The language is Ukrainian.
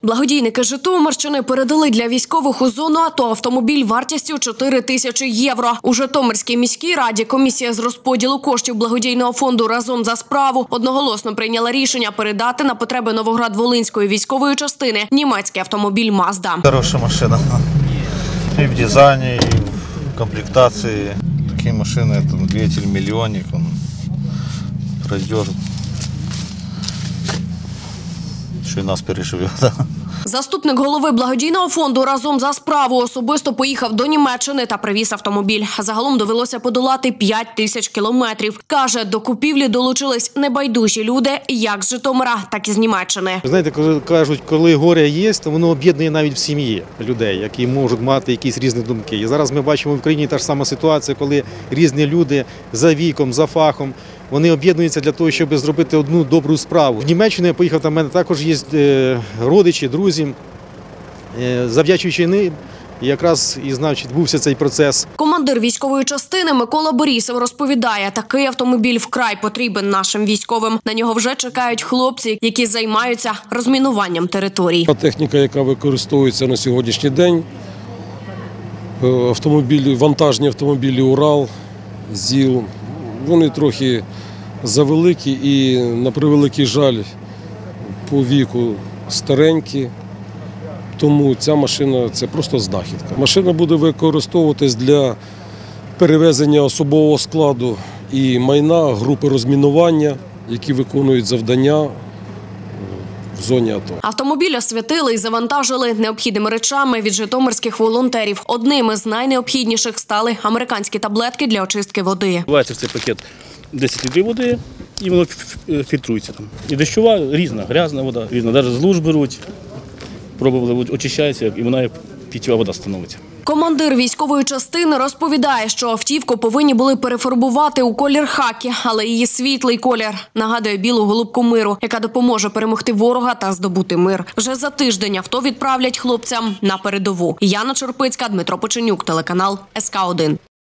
Благодійники Житомирщини передали для військових у зону АТО автомобіль вартістю 4 тисячі євро. У Житомирській міській раді комісія з розподілу коштів благодійного фонду «Разом за справу» одноголосно прийняла рішення передати на потреби Новоград-Волинської військової частини німецький автомобіль «Мазда». Хороша машина. И в дизайне, и в комплектации. Такие машины, это двигатель миллионник, он пройдет. Що й нас переживе. Заступник голови благодійного фонду «Разом за справу» особисто поїхав до Німеччини та привіз автомобіль. Загалом довелося подолати 5 тисяч кілометрів. Каже, до купівлі долучились небайдужі люди як з Житомира, так і з Німеччини. Знаєте, коли кажуть, коли горе є, то воно об'єднує навіть в сім'ї людей, які можуть мати якісь різні думки. І зараз ми бачимо в Україні та ж сама ситуація, коли різні люди за віком, за фахом, вони об'єднуються для того, щоб зробити одну добру справу. В Німеччину я поїхав, там в мене також є родичі, друзі. Завдячуючи ним, якраз і відбувся цей процес. Командир військової частини Микола Борісов розповідає, такий автомобіль вкрай потрібен нашим військовим. На нього вже чекають хлопці, які займаються розмінуванням територій. Техніка, яка використовується на сьогоднішній день, вантажні автомобілі «Урал», «ЗІЛ», вони трохи завеликі і, на превеликий жаль, по віку старенькі. Тому ця машина – це просто знахідка. Машина буде використовуватись для перевезення особового складу і майна групи розмінування, які виконують завдання в зоні АТО. Автомобіль освятили і завантажили необхідними речами від житомирських волонтерів. Одними з найнеобхідніших стали американські таблетки для очистки води. Вливається в цей пакет 10 літрів води і воно фільтрується там. І дощова, різна, грязна вода, різна. Навіть з луж беруть, пробували, очищається і вона питьова вода становиться. Командир військової частини розповідає, що автівку повинні були перефарбувати у колір хакі, але її світлий колір нагадує білу голубку миру, яка допоможе перемогти ворога та здобути мир. Вже за тиждень авто відправлять хлопцям на передову. Яна Чорпицька, Дмитро Поченюк, телеканал СК1.